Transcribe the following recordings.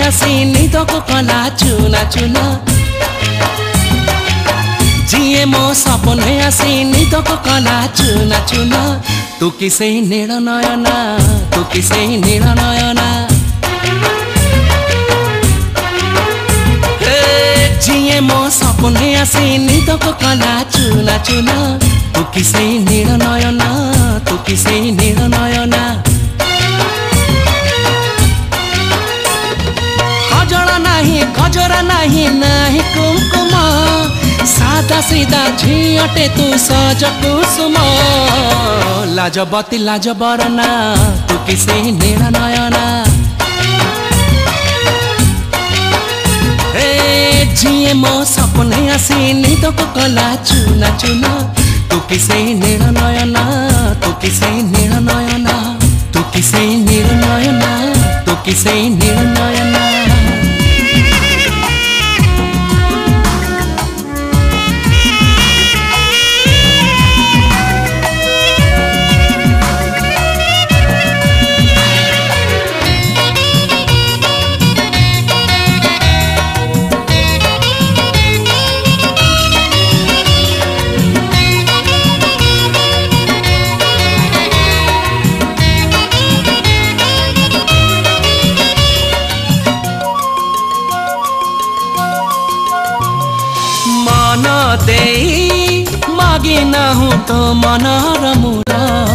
आसी निदको कला चुना चुना जिए मो सपने आसी निदको कला चुना चुना तू किसे नील नयना तू किसे नील नयना जिए मो सपने आसी निदको कला चुना चुना तू किसे नील नयना तू किसे नील नयना गजरा नहीं नहीं कुमकुम सादा सीधा झियटे तू सज कुसुम लाजबती लाजबरना तू किसे नील नयना जिए मो सपने आसी निदको कला चुना चुना तू किसे नील नयना तू किसे नील नयना तू किसे नील नयना तू किसे नील नयना मागी ना हूँ तो मनर मूल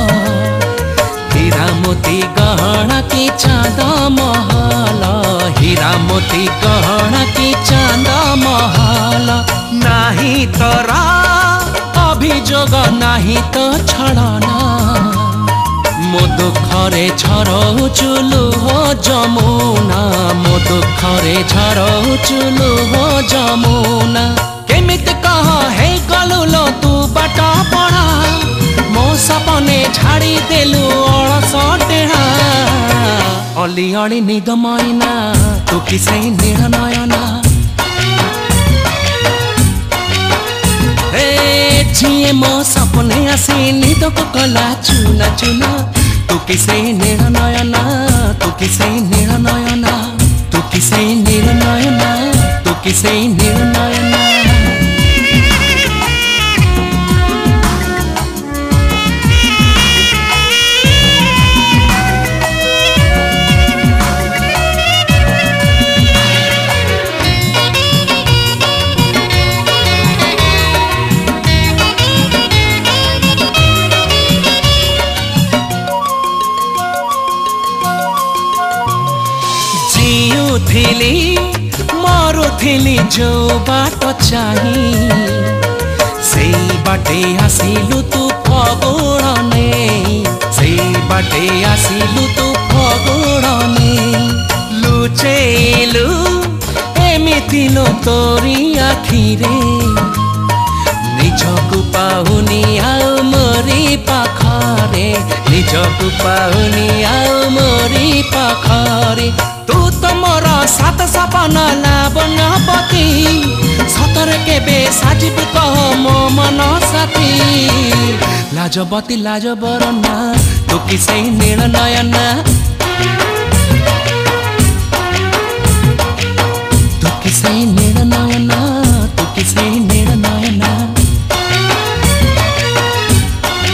हीरा मोती गहना की चांद महल हीरा मोती गहना की चांद महल नहीं तोरा अभियोग नहीं तो छड़ना मो दुखरे झरऊ चुलु हो जमुना मो दुखरे झरऊ चुलु हो जमुना केमित कह हे गलुलो तू बाट पड़ा मो सपने छाड़ी देलु अलस टेढ़ा अली अली निद मैना तू किसे नील नयना जिए मो सपने आसी निदको कला चुना चुना तू किसे नील नयना तू किसे नील नयना तू किसे नील नयना तू किसे नील नयना मरुथिली जो बाट चाही से बाटे आसिलु तू फगुड़ने से बाटे आसिलु तू फगुड़ने लुचेलु एमिति लो तोरी आखिरे निजकु पाहुनी आउ मोरी पाखरे निजकु पाहुनी आउ मोरी पाखरे तू तो मोर सात सपन लावन पति सतर केबे साजिब कह मो मन साथी लाजबती लाजबरना तू किसे नील नयना तू किसे नील नयना तू किसे नील नयना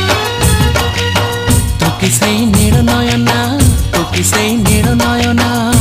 तू किसे नील नयना तू किसे नील नयना